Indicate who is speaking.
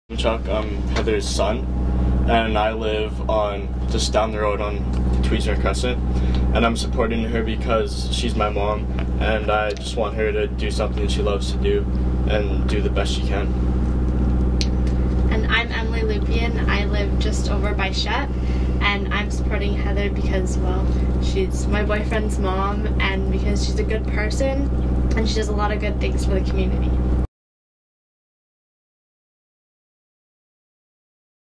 Speaker 1: Klimchuk, I'm Heather's son, and I live on just down the road on Tweezer Crescent, and I'm supporting her because she's my mom, and I just want her to do something she loves to do and do the best she can.
Speaker 2: And I'm Emily Lupian. I live just over by Shep, and I'm supporting Heather because, well, she's my boyfriend's mom, and because she's a good person and she does a lot of good things for the community.